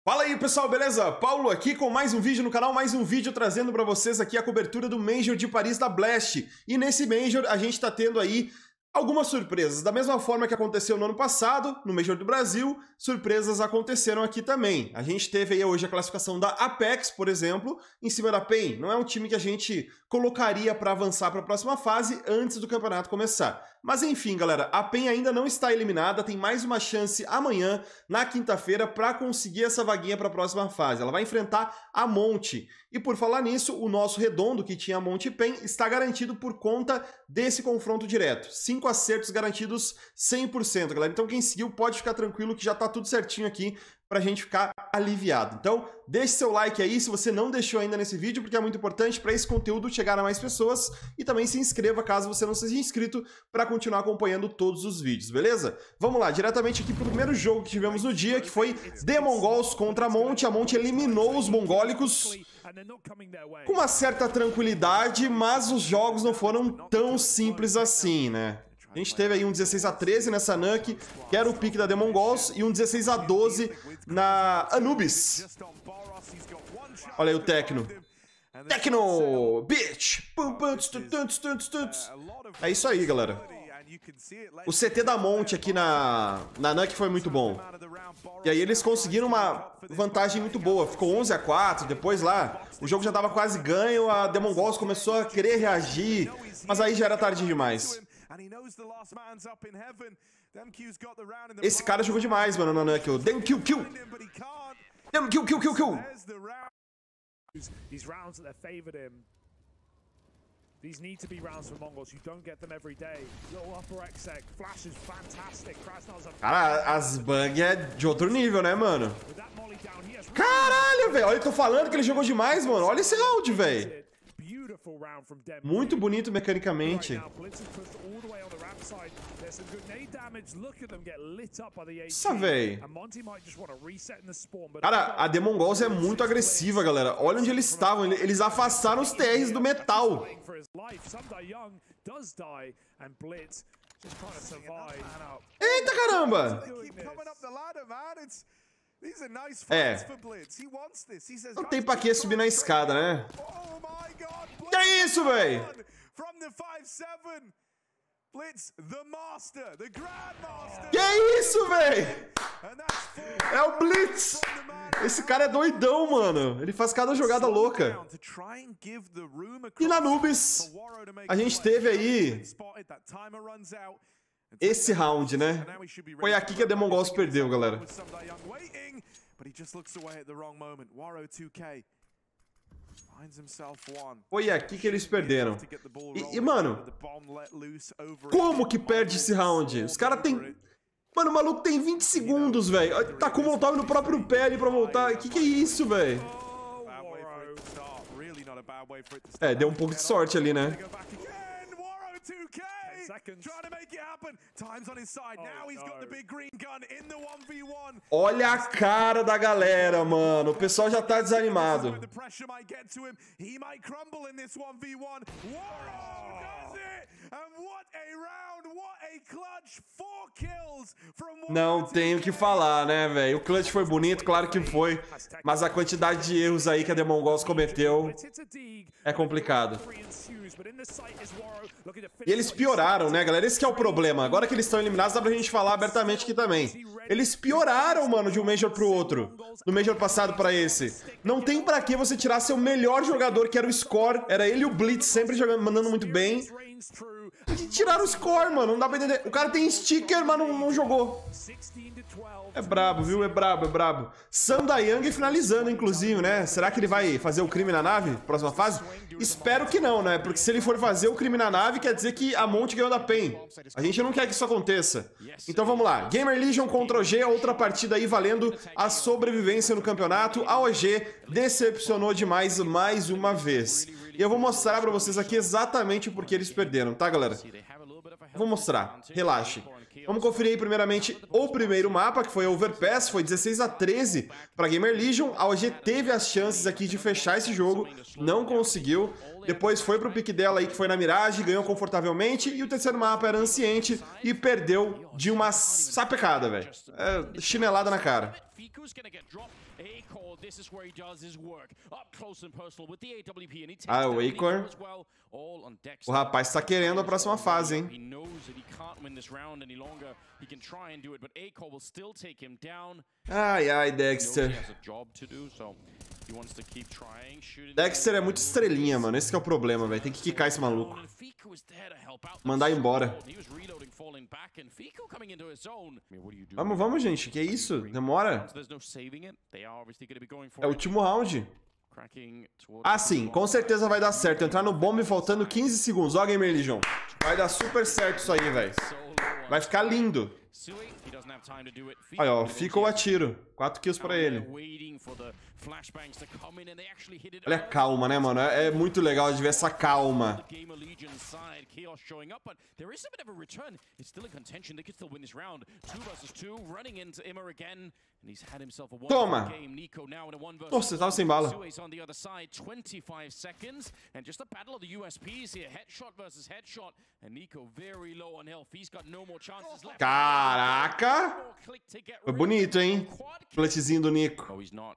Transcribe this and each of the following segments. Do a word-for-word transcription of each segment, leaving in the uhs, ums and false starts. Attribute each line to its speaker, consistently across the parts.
Speaker 1: Fala aí pessoal, beleza? Paulo aqui com mais um vídeo no canal, mais um vídeo trazendo pra vocês aqui a cobertura do Major de Paris da Blast. E nesse Major a gente tá tendo aí algumas surpresas. Da mesma forma que aconteceu no ano passado, no Major do Brasil, surpresas aconteceram aqui também. A gente teve aí hoje a classificação da Apex, por exemplo, em cima da PEN. Não é um time que a gente colocaria para avançar para a próxima fase antes do campeonato começar. Mas enfim, galera, a PEN ainda não está eliminada, tem mais uma chance amanhã, na quinta-feira, para conseguir essa vaguinha para a próxima fase. Ela vai enfrentar a Monte. E por falar nisso, o nosso redondo, que tinha a Monte e PEN, está garantido por conta desse confronto direto. Cinco acertos garantidos cem por cento, galera. Então quem seguiu pode ficar tranquilo que já tá tudo certinho aqui pra gente ficar aliviado. Então, deixe seu like aí se você não deixou ainda nesse vídeo, porque é muito importante para esse conteúdo chegar a mais pessoas, e também se inscreva caso você não seja inscrito para continuar acompanhando todos os vídeos, beleza? Vamos lá, diretamente aqui pro primeiro jogo que tivemos no dia, que foi The Mongols contra a Monte. A Monte eliminou os mongólicos com uma certa tranquilidade, mas os jogos não foram tão simples assim, né? A gente teve aí um dezesseis a treze nessa Nuke, que era o pique da The Mongols, e um dezesseis a doze na Anubis. Olha aí o Tecno. Tecno! Bitch! É isso aí, galera. O C T da Monte aqui na, na Nuke foi muito bom. E aí eles conseguiram uma vantagem muito boa. Ficou onze a quatro, depois lá o jogo já tava quase ganho, a The Mongols começou a querer reagir, mas aí já era tarde demais. Esse cara jogou demais, mano, na Nuke. Damn kill, kill! Damn kill, kill, kill, kill!
Speaker 2: These rounds that they're favored him. These need to be rounds for Mongols. You don't get them every day. Little upper exec, flash is fantastic.
Speaker 1: Cara, as bugs é de outro nível, né, mano? Caralho, velho. Olha, eu tô falando que ele jogou demais, mano. Olha esse round, velho. Muito bonito mecanicamente. Nossa, velho. Cara, a The Mongols é muito agressiva, galera. Olha onde eles estavam. Eles afastaram os T Rs do metal. Eita, caramba! É. Não tem pra que subir na escada, né? Que é isso, velho? Que é isso, velho? É o Blitz! Esse cara é doidão, mano. Ele faz cada jogada louca. E na Anubis, a gente teve aí esse round, né? Foi aqui que a The Mongols perdeu, galera. Foi aqui que eles perderam. E, e, mano, como que perde esse round? Os caras tem... Mano, o maluco tem vinte segundos, velho. Tá com o Molotov no próprio pé ali pra voltar. Que que é isso, velho? É, deu um pouco de sorte ali, né? Olha a cara da galera, mano. O pessoal já tá desanimado. Não tenho o que falar, né, velho? O clutch foi bonito, claro que foi. Mas a quantidade de erros aí que a The Mongols cometeu é complicado. E eles pioraram, né, galera? Esse que é o problema. Agora que eles estão eliminados, dá pra gente falar abertamente aqui também. Eles pioraram, mano, de um Major pro outro. Do Major passado pra esse. Não tem pra que você tirar seu melhor jogador, que era o Score. Era ele e o Blitz, sempre jogando, mandando muito bem. E tiraram o Score, mano. Não dá pra entender. O cara tem sticker, mas não, não jogou. É brabo, viu? É brabo, é brabo. Sam Dayang finalizando, inclusive, né? Será que ele vai fazer o crime na nave? Próxima fase? Espero que não, né? Porque se ele for fazer o crime na nave, quer dizer que a Monte ganhou da PEN. A gente não quer que isso aconteça. Então vamos lá. Gamer Legion contra O G, outra partida aí valendo a sobrevivência no campeonato. A O G decepcionou demais mais uma vez. E eu vou mostrar pra vocês aqui exatamente o porquê eles perderam, tá, galera? Vou mostrar. Relaxe. Vamos conferir aí primeiramente o primeiro mapa, que foi Overpass, foi dezesseis a treze para Gamer Legion. A O G teve as chances aqui de fechar esse jogo, não conseguiu. Depois foi pro pique dela aí, que foi na Mirage, ganhou confortavelmente. E o terceiro mapa era Anciente e perdeu de uma sapecada, velho. É, chinelada na cara. Ah, o Acor. O rapaz tá querendo a próxima fase, hein? Ai, ai, Dexter. Dexter é muito estrelinha, mano. Esse que é o problema, velho. Tem que quicar esse maluco. Mandar embora. Vamos, vamos, gente. Que isso? Demora? É o último round. Ah, sim. Com certeza vai dar certo. Entrar no bombe faltando quinze segundos. Ó, Gamer Legion. Vai dar super certo isso aí, velho. Vai ficar lindo. Olha, ó, fica o atiro. quatro kills pra ele. Olha a calma, né, mano? É, é muito legal de ver essa calma. Toma! Nossa, tava sem bala. Caraca! Foi bonito, hein? Clutchzinho do Nico.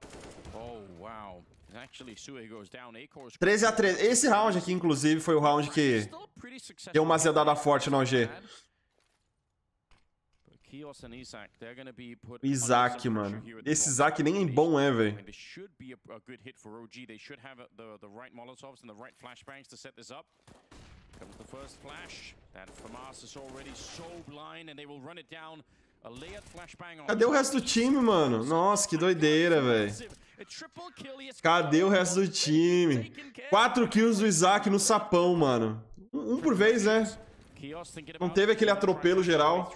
Speaker 1: treze a treze. Esse round aqui, inclusive, foi o round que deu uma zedada forte no O G. Isaac, mano. Esse Isaac nem é bom, é, velho. Cadê o resto do time, mano? Nossa, que doideira, velho. Cadê o resto do time? Quatro kills do Isaac no sapão, mano. Um, um por vez, né? Não teve aquele atropelo geral.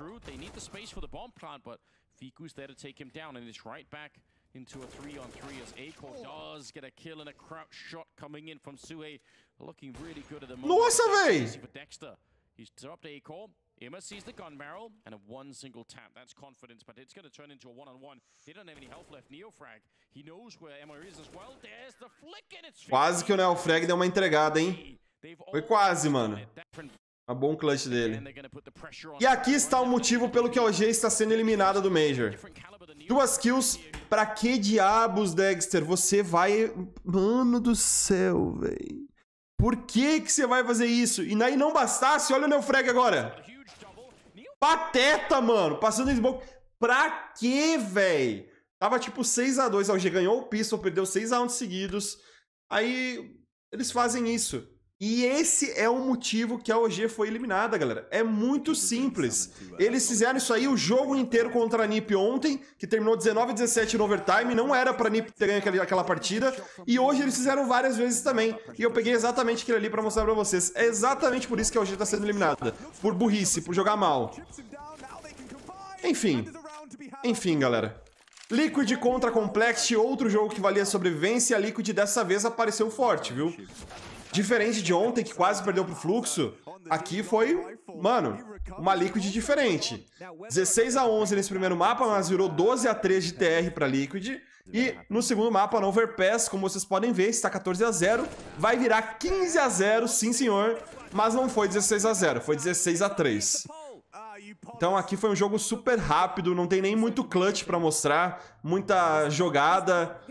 Speaker 1: Into a three on three as Acor does get a kill and a crouch shot coming in from Suhei, looking really good at the moment. Nossa, véi! He's dropped Acor. Emma sees the gun barrel and a one single tap. That's confidence, but it's going to turn into a one-on-one. They don't have any health left. Neofrag, he knows where Emma is as well. There's the flick and it's quase que o Neofrag deu uma entregada, hein? Foi quase, mano. Um bom clutch dele. E aqui está o motivo pelo que a O G está sendo eliminada do Major. Duas kills. Pra que diabos, Dexter? Você vai... Mano do céu, velho. Por que que você vai fazer isso? E aí não bastasse, olha o Neofrag agora. Pateta, mano. Passando em smoke. Pra que, velho? Tava tipo seis a dois. A O G ganhou o pistol, perdeu seis rounds seguidos. Aí eles fazem isso. E esse é o motivo que a O G foi eliminada, galera. É muito simples. Eles fizeram isso aí o jogo inteiro contra a N I P ontem, que terminou dezenove a dezessete no overtime. Não era pra N I P ter ganho aquela, aquela partida. E hoje eles fizeram várias vezes também. E eu peguei exatamente aquilo ali pra mostrar pra vocês. É exatamente por isso que a O G tá sendo eliminada. Por burrice, por jogar mal. Enfim. Enfim, galera. Liquid contra Complexity, outro jogo que valia sobrevivência. A Liquid dessa vez apareceu forte, viu? Diferente de ontem, que quase perdeu pro Fluxo, aqui foi, mano, uma Liquid diferente. dezesseis a onze nesse primeiro mapa, mas virou doze a treze de T R pra Liquid. E no segundo mapa, no Overpass, como vocês podem ver, está quatorze a zero. Vai virar quinze a zero, sim senhor. Mas não foi dezesseis a zero, foi dezesseis a três. Então aqui foi um jogo super rápido, não tem nem muito clutch pra mostrar, muita jogada.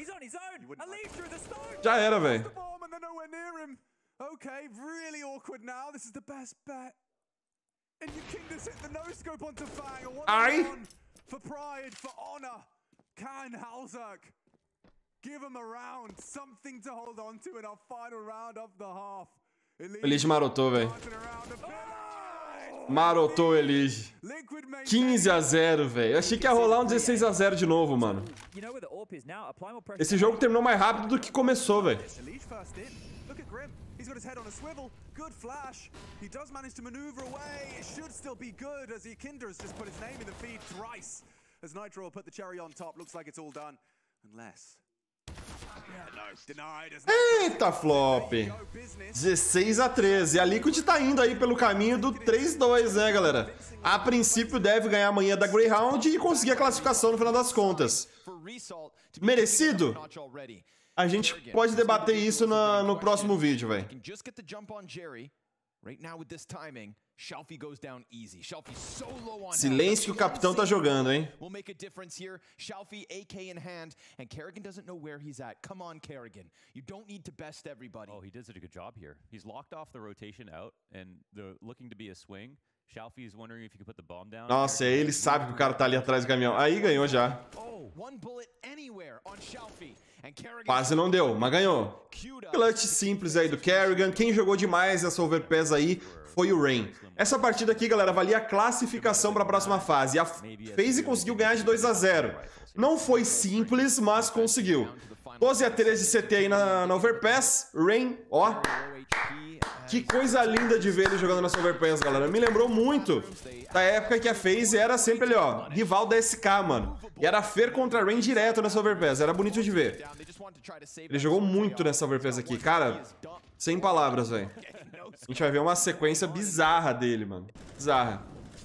Speaker 1: Já era, velho.
Speaker 3: Okay, really awkward now. This is the best bet. And you king this hit the no scope onto Fang. A one for pride, for honor. Can Halzak give him a round, something to hold on to in our final round of the half.
Speaker 1: Elige marotou, velho. Marotou Elige. quinze a zero, velho. Eu achei que ia rolar um dezesseis a zero de novo, mano. Esse jogo terminou mais rápido do que começou, velho. He's got his head on a swivel. Good flash. He does manage to maneuver away. It should still be good as Ikinder's just put his name in the feed thrice. As Nitro will put the cherry on top. Looks like it's all done. Unless... Eita, flop. dezesseis a treze. A Liquid tá indo aí pelo caminho do três a dois, né, galera? A princípio deve ganhar amanhã da Greyhound e conseguir a classificação no final das contas. Merecido? A gente pode debater isso na, no próximo vídeo, velho.
Speaker 4: Shelfie goes down easy. Shelfie so low on
Speaker 1: Silêncio que o capitão tá jogando, hein?
Speaker 4: Will make a difference here. Shelfie A K in hand, and Kerrigan doesn't know where he's at. Come on, Kerrigan. You don't need to best everybody.
Speaker 5: Oh, he does a good job here. He's locked off the rotation out, and the looking to be a swing. Shelfie is wondering if he can put the bomb down.
Speaker 1: Nossa, aí ele sabe que o cara tá ali atrás do caminhão. Aí ganhou já.
Speaker 4: Oh, one bullet anywhere on Shelfie. And Kerrigan
Speaker 1: Quase não deu, mas ganhou. Clutch simples aí do Kerrigan. Quem jogou demais essa overpass aí foi o Rain. Essa partida aqui, galera, valia a classificação para a próxima fase. A FaZe conseguiu ganhar de dois a zero. Não foi simples, mas conseguiu. doze a treze de C T aí na, na overpass. Rain, ó. Que coisa linda de ver ele jogando nessa overpass, galera. Me lembrou muito da época que a FaZe era sempre ali, ó, rival da S K, mano. E era Fer contra Rain direto nessa overpass. Era bonito de ver. Ele jogou muito nessa overpass aqui. Cara, sem palavras, velho. A gente vai ver uma sequência bizarra dele, mano. Bizarra.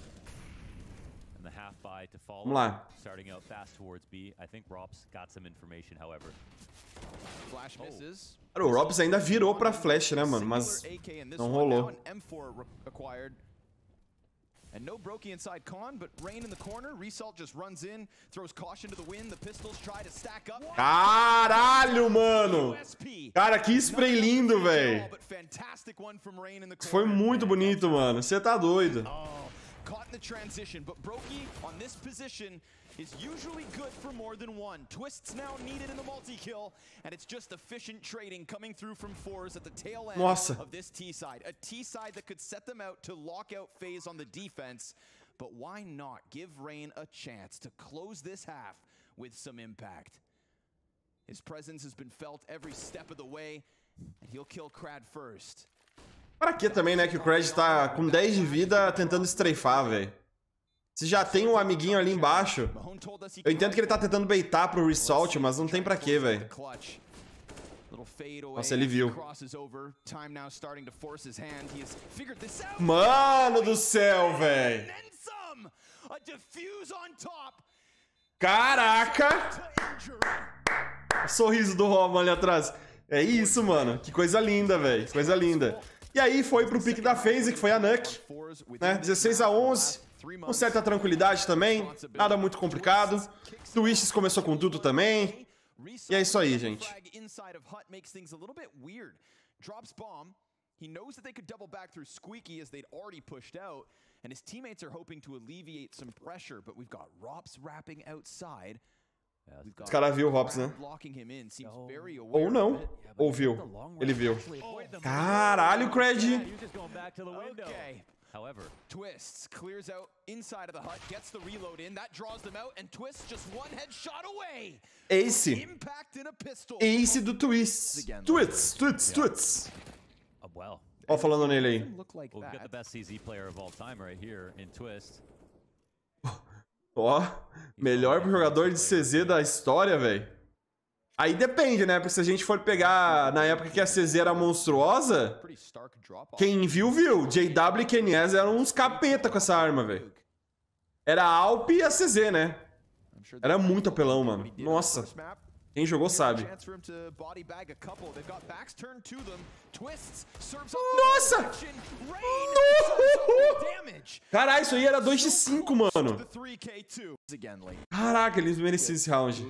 Speaker 1: Vamos lá. Cara, o Robs ainda virou pra Flash, né, mano? Mas não rolou.
Speaker 4: And no Brokey inside Con, but Rain in the corner. Result just runs in, throws caution to the wind. The pistols try to stack up.
Speaker 1: Caralho, mano! Cara, que spray lindo, velho. Foi muito bonito, mano. Você tá doido.
Speaker 4: Caught in the transition, but Brokey on this position is usually good for more than one. Twists now needed in the multi-kill, and it's just efficient trading coming through from fours at the tail end
Speaker 1: Nossa.
Speaker 4: of this T side. A T side that could set them out to lock out FaZe on the defense, but why not give Rain a chance to close this half with some impact? His presence has been felt every step of the way, and he'll kill Krad first.
Speaker 1: Pra que também, né, que o Krad tá com dez de vida tentando strafar, velho. Se já tem um amiguinho ali embaixo, eu entendo que ele tá tentando baitar pro Result, mas não tem pra quê, velho. Nossa, ele viu. Mano do céu, velho. Caraca! O sorriso do Roman ali atrás. É isso, mano. Que coisa linda, velho. Coisa linda. E aí foi pro pique da FaZe, que foi a Nuke, né? dezesseis a onze, com certa tranquilidade também, nada muito complicado. Twists começou com tudo também. E é isso aí, gente. Os caras viu o Hops, né? Ou não. Ou viu. Ele viu. Caralho, Krad.
Speaker 4: However, Twists clears out inside of the hut, gets the reload in, that draws them out, and Twists just one headshot away.
Speaker 1: Ace.
Speaker 4: Impact in a pistol.
Speaker 1: Ace do Twists. Twists, Twists, Twists. Ó, falando nele aí.
Speaker 5: Well, we've got the best C Z player of all time right here in Twist.
Speaker 1: Ó, melhor jogador de C Z da história, velho. Aí depende, né? Porque se a gente for pegar na época que a C Z era monstruosa, quem viu, viu. J W e Kenyes eram uns capeta com essa arma, velho. Era a Alp e a C Z, né? Era muito apelão, mano. Nossa. Quem jogou sabe. Nossa! Caralho, isso aí era dois de cinco, mano. Caraca, eles mereciam esse round.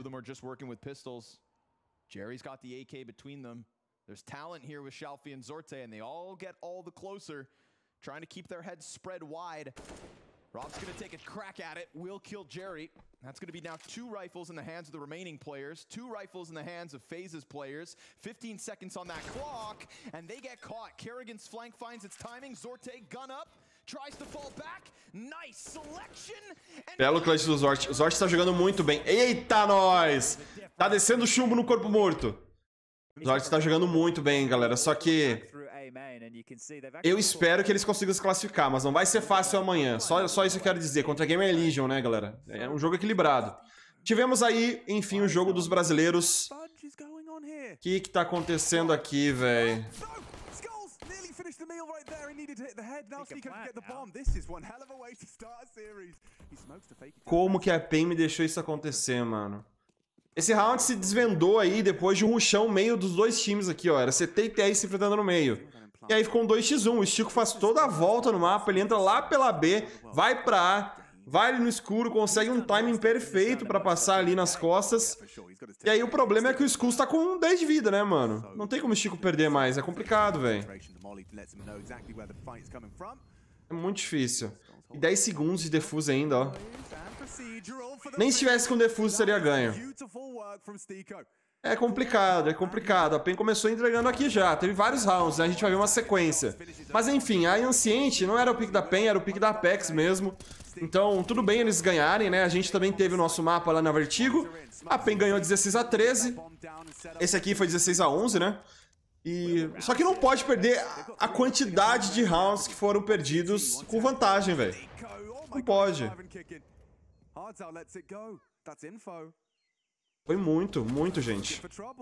Speaker 4: Jerry's got the A K between them. There's talent here with Shelfie and Zorte, and they all get all the closer, trying to keep their heads spread wide. Rob's gonna take a crack at it, will kill Jerry. That's gonna be now two rifles in the hands of the remaining players, two rifles in the hands of FaZe's players, fifteen seconds on that clock, and they get caught. Kerrigan's flank finds its timing, Zorte gun up, tries to fall back, nice selection.
Speaker 1: Belo clutch do Zort. O Zort tá jogando muito bem. Eita, nós! Tá descendo chumbo no corpo morto. O Zort tá jogando muito bem, galera, só que eu espero que eles consigam se classificar, mas não vai ser fácil amanhã. Só, só isso que eu quero dizer. Contra a Gamer Legion, né, galera? É um jogo equilibrado. Tivemos aí, enfim, o jogo dos brasileiros. O que que tá acontecendo aqui, velho? Como que a P E N me deixou isso acontecer, mano? Esse round se desvendou aí depois de um rushão meio dos dois times aqui, ó. Era C T e T R se enfrentando no meio. E aí ficou um dois contra um. O Stico faz toda a volta no mapa, ele entra lá pela B, vai pra A, vai ali no escuro, consegue um timing perfeito pra passar ali nas costas. E aí o problema é que o Skulls tá com dez de vida, né, mano? Não tem como o Stico perder mais, é complicado, velho. É muito difícil. E dez segundos de defuse ainda, ó. Nem se tivesse com defuse seria ganho. É complicado, é complicado. A PEN começou entregando aqui já. Teve vários rounds, né? A gente vai ver uma sequência. Mas enfim, a Anciente não era o pick da PEN, era o pick da Apex mesmo. Então, tudo bem eles ganharem, né? A gente também teve o nosso mapa lá na Vertigo. A PEN ganhou dezesseis a treze. Esse aqui foi dezesseis a onze, né? E... Só que não pode perder a quantidade de rounds que foram perdidos com vantagem, velho. Não pode. Foi muito, muito, gente.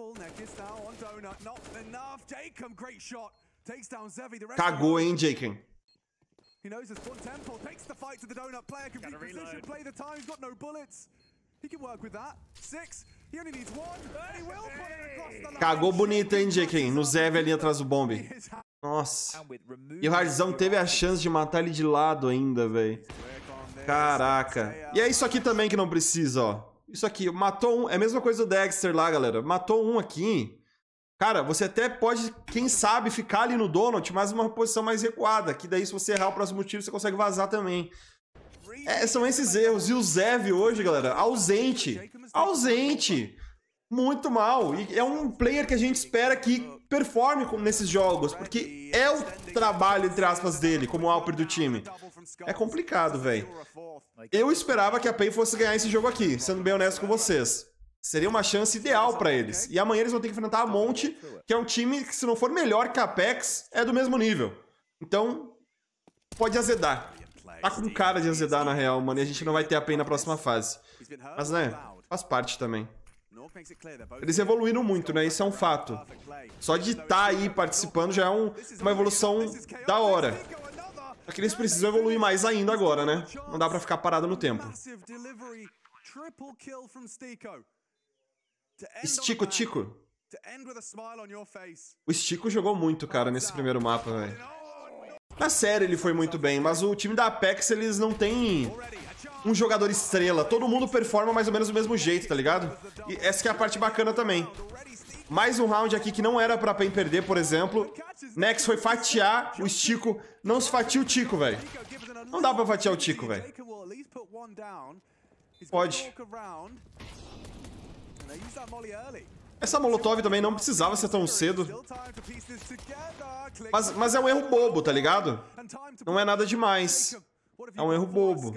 Speaker 1: Cagou, hein, Jaken?
Speaker 3: He knows his front tempo, takes the fight to the donut player, can reposition, play the time, he's got no bullets. He can work with that. Six, he only needs one, and he will put it across the line.
Speaker 1: Cagou bonito, hein, Jaken? No Zev ali atrás do bombe. Nossa. E o Hardzão teve a chance de matar ele de lado ainda, velho. Caraca. E é isso aqui também que não precisa, ó. Isso aqui, matou um. É a mesma coisa do Dexter lá, galera. Matou um aqui. Cara, você até pode, quem sabe, ficar ali no Donut, mas numa posição mais recuada. Que daí, se você errar o próximo tiro, você consegue vazar também. É, são esses erros. E o Zev hoje, galera, ausente. Ausente. Muito mal. E é um player que a gente espera que performe nesses jogos. Porque é o trabalho, entre aspas, dele, como Alper do time. É complicado, velho. Eu esperava que a PEN fosse ganhar esse jogo aqui, sendo bem honesto com vocês. Seria uma chance ideal pra eles. E amanhã eles vão ter que enfrentar a Monte, que é um time que, se não for melhor que a Apex, é do mesmo nível. Então, pode azedar. Tá com cara de azedar, na real, mano. E a gente não vai ter a PEN na próxima fase. Mas, né, faz parte também. Eles evoluíram muito, né? Isso é um fato. Só de estar aí participando já é um, uma evolução da hora. Só que eles precisam evoluir mais ainda agora, né? Não dá pra ficar parado no tempo. Stico, Tico. O Stico jogou muito, cara, nesse primeiro mapa, velho. Na série ele foi muito bem, mas o time da Apex, eles não tem um jogador estrela. Todo mundo performa mais ou menos do mesmo jeito, tá ligado? E essa que é a parte bacana também. Mais um round aqui que não era pra PEN perder, por exemplo. Nex foi fatiar o Stico. Não se fatia o Tico, velho. Não dá pra fatiar o Tico, velho. Pode. Essa Molotov também não precisava ser tão cedo. Mas, mas é um erro bobo, tá ligado? Não é nada demais. É um erro bobo.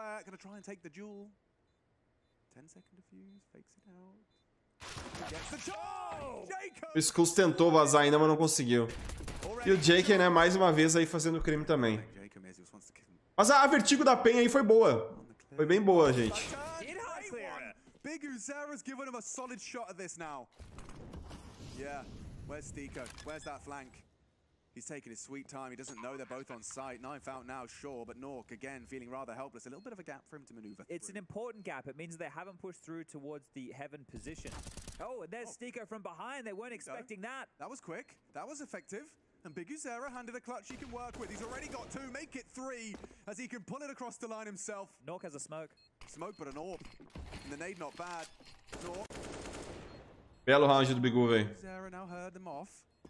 Speaker 1: O Skulls tentou vazar ainda, mas não conseguiu. E o Jaken, né, mais uma vez aí fazendo crime também. Mas a Vertigo da PEN aí foi boa. Foi bem boa, gente.
Speaker 3: Big Uzera's given him a solid shot at this now. Yeah, where's Stico? Where's that flank? He's taking his sweet time. He doesn't know they're both on site. Knife out now, sure, but Nork again feeling rather helpless. A little bit of a gap for him to maneuver.
Speaker 6: It's an important gap. It means they haven't pushed through towards the heaven position. Oh, and there's Stico from behind. They weren't expecting that.
Speaker 3: That was quick. That was effective. And Big Uzera handed a clutch he can work with. He's already got two. Make it three as he can pull it across the line himself.
Speaker 6: Nork has a smoke.
Speaker 3: Smoke, but an orb. And the nade not bad. Nork.
Speaker 1: Belo round do Bigu, velho.
Speaker 3: Uzera now heard them off.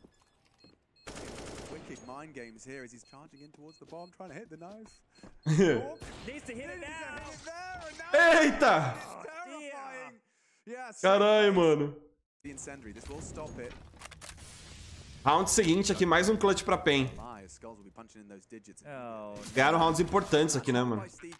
Speaker 3: Wicked mind games here as he's charging in towards the bomb, trying to hit the knife. Nork
Speaker 6: Needs to hit it now.
Speaker 1: Eita!
Speaker 3: Terrifying. Yeah,
Speaker 1: Caralho, mano.
Speaker 3: The incendiary. This will stop it.
Speaker 1: Round seguinte aqui, mais um clutch pra PEN. Ganharam rounds importantes aqui, né, mano?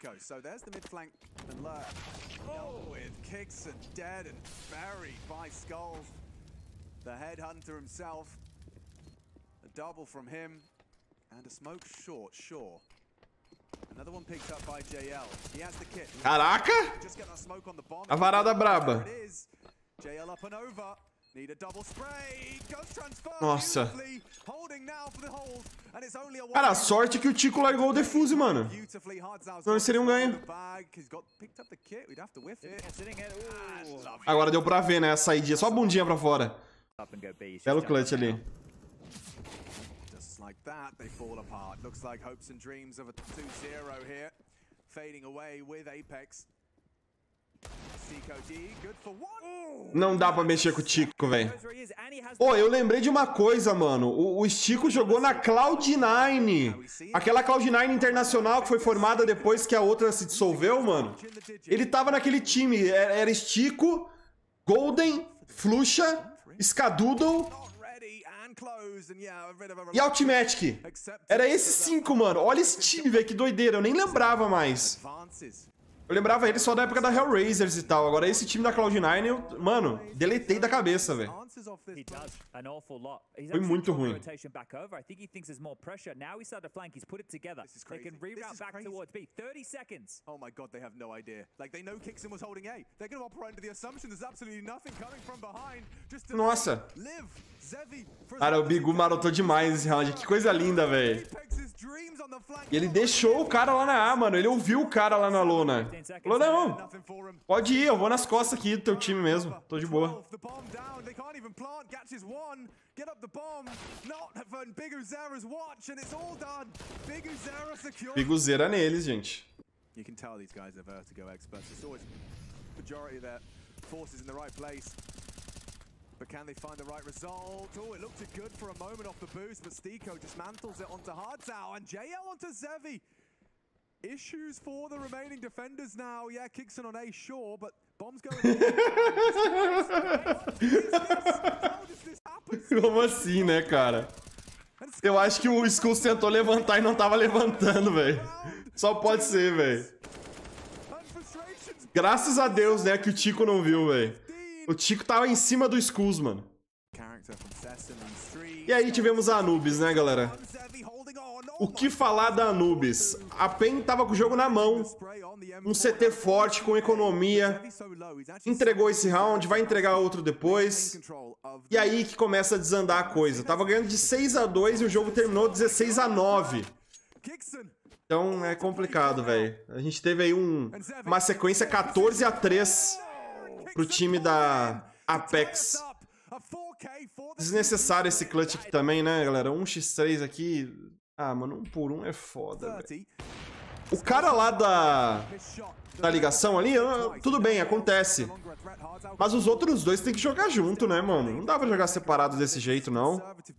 Speaker 1: Caraca! A varada braba. Nossa. Cara, a sorte é que o Tico largou o defuse, mano. Não seria um ganho. Agora deu pra ver, né? A saída, só a bundinha pra fora. Belo clutch ali.
Speaker 3: like that, they fall apart. Looks like hopes and dreams of a two zero here, fading away with Apex. Tico D, good for one.
Speaker 1: Não dá pra mexer com o Tico, velho. Pô, eu lembrei de uma coisa, mano. O, o Stico jogou na Cloud nine. Aquela Cloud nine internacional que foi formada depois que a outra se dissolveu, mano. Ele tava naquele time. Era, era Stico, Golden, Flusha, Skadoodle e Ultimatic. Era esses cinco, mano. Olha esse time, velho. Que doideira. Eu nem lembrava mais. Eu lembrava ele só da época da Hellraisers e tal. Agora esse time da Cloud nine, eu, mano, deletei da cabeça, velho. Foi muito ruim.
Speaker 3: Oh my god, they have no idea. Like they know Kixon was holding A. They're going to operate under the assumption there's absolutely nothing coming from behind. Just to
Speaker 1: Nossa.
Speaker 3: live. Zevi.
Speaker 1: Cara, o Bigu marotou demais esse round. Que coisa linda, velho. E ele deixou o cara lá na A, mano. Ele ouviu o cara lá na lona. Falou, não, pode ir, eu vou nas costas aqui do teu time mesmo. Tô de boa. Biguzera neles, gente.
Speaker 3: You can tell these guys are vertigo experts. It's always majority of their forces in the right place. But can they find the right result? Oh, it looked good for a moment off the boost, but Stico dismantles it onto Hardtow and J L onto Zevi. Issues for the remaining defenders now. Yeah, Kixon on A, sure, but bombs going.
Speaker 1: Como assim, né, cara? Eu acho que o Skulls tentou levantar e não tava levantando, velho. Só pode ser, velho. Graças a Deus, né, que o Tico não viu, velho. O Tico tava em cima do Skulls, mano. E aí tivemos a Anubis, né, galera? O que falar da Anubis? A Pen tava com o jogo na mão. Um C T forte, com economia. Entregou esse round, vai entregar outro depois. E aí que começa a desandar a coisa. Tava ganhando de seis a dois e o jogo terminou dezesseis a nove. Então é complicado, velho. A gente teve aí um, uma sequência quatorze a três pro time da Apex. Desnecessário esse clutch aqui também, né, galera? um contra três aqui. Ah, mano, um por um é foda, velho. O cara lá da, da ligação ali, tudo bem, acontece. Mas os outros dois tem que jogar junto, né, mano? Não dá pra jogar separado desse jeito, não.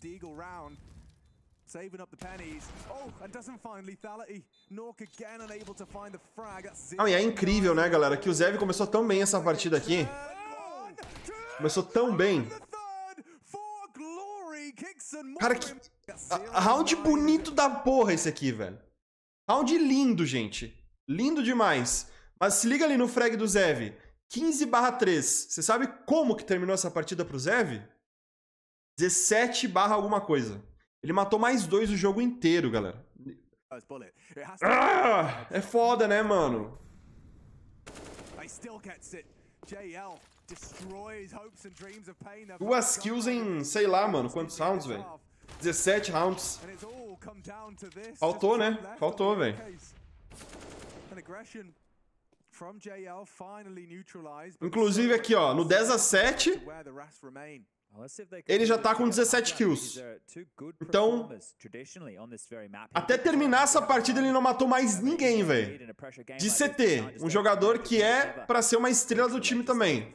Speaker 1: Ah, e é incrível, né, galera, que o Zevi começou tão bem essa partida aqui. Começou tão bem. Cara, que round bonito da porra esse aqui, velho. Round lindo, gente. Lindo demais. Mas se liga ali no frag do Zevi. quinze barra três. Você sabe como que terminou essa partida pro Zevi? dezessete barra alguma coisa. Ele matou mais dois o jogo inteiro, galera. Ah, é foda, né, mano? Duas kills em, sei lá, mano, quantos rounds, velho? dezessete rounds. Faltou, né? Faltou, velho. Inclusive aqui, ó, no dez a sete, ele já tá com dezessete kills. Então, até terminar essa partida ele não matou mais ninguém, velho. De C T, um jogador que é pra ser uma estrela do time também.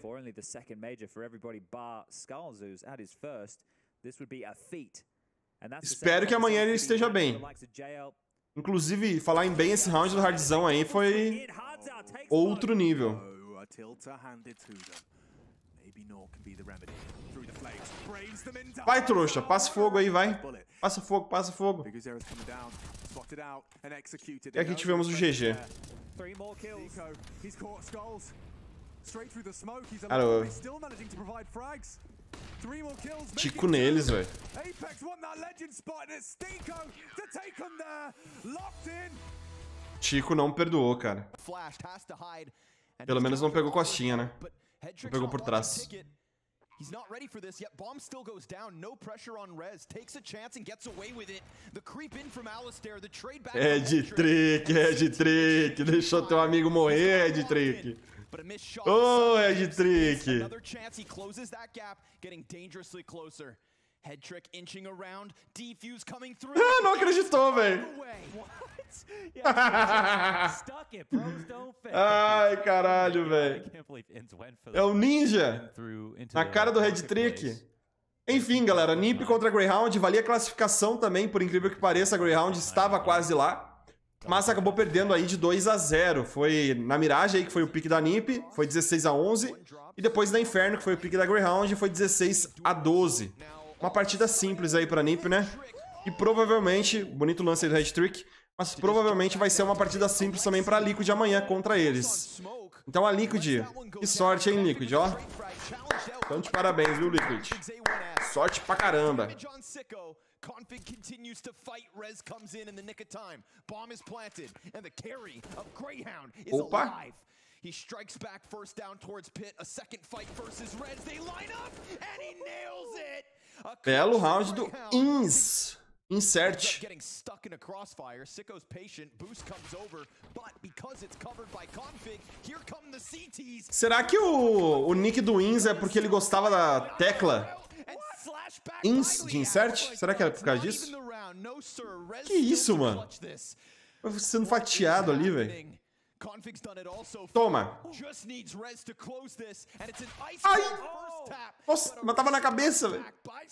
Speaker 1: Espero que amanhã ele esteja bem. Inclusive, falar em bem esse round do Hardzão aí foi outro nível. Vai, trouxa, passa fogo aí, vai. Passa fogo, passa fogo. E aqui tivemos o G G. Cara, eu... Tico neles, velho. Tico não perdoou, cara. Pelo menos não pegou costinha, né? Não pegou por trás. He's not ready for this yet. Bomb still goes down. No pressure on Rez. Takes a chance and gets away with it. The creep in from Alistair. The trade back. É de trick, é de trick. Deixou teu amigo morrer, é de trick. Oh, é de trick. Another chance. He closes that gap, getting dangerously closer.
Speaker 4: Head trick inching around, defuse coming through.
Speaker 1: Ah, não acreditou, velho.
Speaker 5: Stuck it, bros don't fake.
Speaker 1: Ai, caralho, velho.
Speaker 5: I can't believe Inns went for
Speaker 1: É o Ninja.
Speaker 5: through into
Speaker 1: Na
Speaker 5: the
Speaker 1: cara do Red
Speaker 5: marketplace.
Speaker 1: Trick. Enfim, galera, N I P contra Greyhound, valia a classificação também, por incrível que pareça, a Greyhound estava quase lá, mas acabou perdendo aí de dois a zero. Foi na Mirage aí que foi o pique da N I P, foi dezesseis a onze, e depois da Inferno, que foi o pique da Greyhound, foi dezesseis a doze. Uma partida simples aí pra N I P, né? E provavelmente, bonito lance aí do Red Trick, mas provavelmente vai ser uma partida simples também pra Liquid amanhã contra eles. Então a Liquid, que sorte, hein, Liquid, ó. Então de parabéns, viu, Liquid? Sorte pra caramba.
Speaker 4: Config continues to fight. Rez comes in in the nick of time. Bomb is planted, and the carry of Greyhound is
Speaker 1: Opa.
Speaker 4: alive. He strikes back first down towards Pit. A second fight versus Rez. They line up, and he nails it. A
Speaker 1: Belo
Speaker 4: clutch
Speaker 1: round do
Speaker 4: Greyhound.
Speaker 1: Ins.
Speaker 4: Ends
Speaker 1: Insert.
Speaker 4: up getting stuck in a crossfire. Sicko's patient. Boost comes over, but because it's covered by Config, here come the C Ts.
Speaker 1: Será que o, o nick do Ins é porque ele gostava da tecla Ins de insert? Será que era por causa disso? Que isso, mano? Vai sendo fatiado ali, velho. Toma. Ai! Nossa, mas tava na cabeça, velho.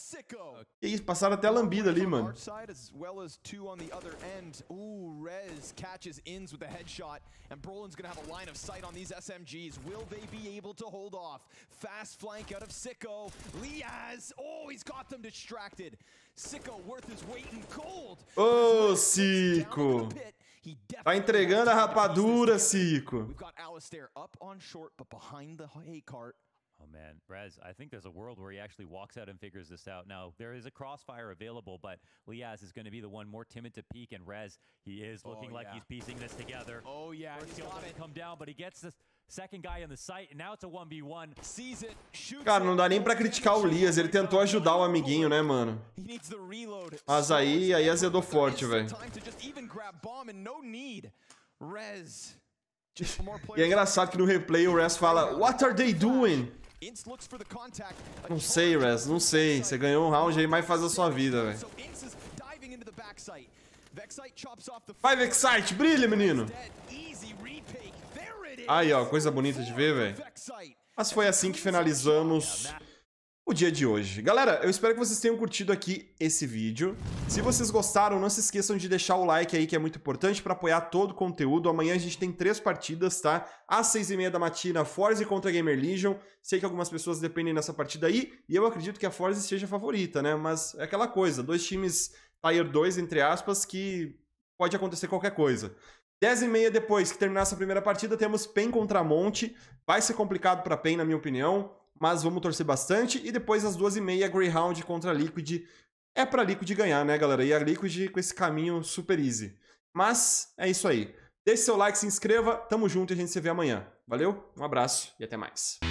Speaker 1: Que isso, passaram até a lambida ali, mano.
Speaker 4: As well as two on the other end. Ooh, Rez catches Ins with a headshot, and Brolin's gonna have a line of sight on these S M Gs. Will they be able to hold off? Fast flank out of Sicko. Liaz, oh, he's got them distracted. Sicko worth his weight in gold.
Speaker 1: Ô, Cico. Tá entregando a rapadura, Cico.
Speaker 4: We've got Alistair up on short, but behind the hay cart.
Speaker 5: Oh man, Rez, I think there's a world where he actually walks out and figures this out. Now, there is a crossfire available, but Liaz is going to be the one more timid to peek, and Rez, he is looking
Speaker 4: Oh,
Speaker 5: like
Speaker 4: yeah.
Speaker 5: he's piecing this together.
Speaker 4: Oh yeah,
Speaker 5: First
Speaker 4: he's
Speaker 5: kill
Speaker 4: got
Speaker 5: doesn't
Speaker 4: it.
Speaker 5: come down, but he gets the second guy in the sight, and now it's a one v one.
Speaker 4: Sees it, shoots
Speaker 1: Cara, não
Speaker 4: it.
Speaker 1: dá nem pra criticar o Lias. Ele tentou ajudar o amiguinho, né, mano?
Speaker 4: He needs the reload.
Speaker 1: Mas aí, aí azedou forte, velho.
Speaker 4: Time to just even grab bomb and no need. Rez. Just more
Speaker 1: E é
Speaker 4: players.
Speaker 1: engraçado que no replay o Rez fala: What are they doing?
Speaker 4: Ince looks for the contact.
Speaker 1: Não sei, Rez, não sei. Você ganhou um round aí, mas faz a sua vida, velho.
Speaker 4: So Ince is diving into the backside. Vexite chops off the
Speaker 1: Vai, Vexite, brilha, menino.
Speaker 4: dead. Easy retake. There it is.
Speaker 1: Aí, ó, coisa bonita de ver, velho.
Speaker 4: Vexite.
Speaker 1: Mas foi assim que finalizamos o dia de hoje. Galera, eu espero que vocês tenham curtido aqui esse vídeo. Se vocês gostaram, não se esqueçam de deixar o like aí, que é muito importante para apoiar todo o conteúdo. Amanhã a gente tem três partidas, tá? Às seis e meia da matina, Forze contra Gamer Legion. Sei que algumas pessoas dependem dessa partida aí, e eu acredito que a Forze seja a favorita, né? Mas é aquela coisa, dois times Tier dois, entre aspas, que pode acontecer qualquer coisa. dez e meia depois que terminar essa primeira partida, temos Pen contra Monte. Vai ser complicado para Pen, na minha opinião, mas vamos torcer bastante. E depois, às duas e meia, Greyhound contra Liquid. É pra Liquid ganhar, né, galera? E a Liquid com esse caminho super easy. Mas é isso aí. Deixe seu like, se inscreva. Tamo junto e a gente se vê amanhã. Valeu, um abraço e até mais.